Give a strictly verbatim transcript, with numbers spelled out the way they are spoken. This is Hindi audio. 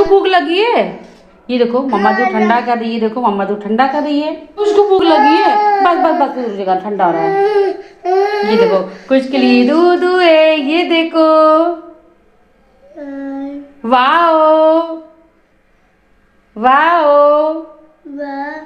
भूख लगी है। ये देखो मम्मा दूध ठंडा कर रही है, देखो मम्मा दूध ठंडा कर रही है। उसको भूख लगी है, बस बस बस दूसरी जगह ठंडा हो रहा है। ये देखो कुछ के लिए दूध है, ये देखो। Wow wow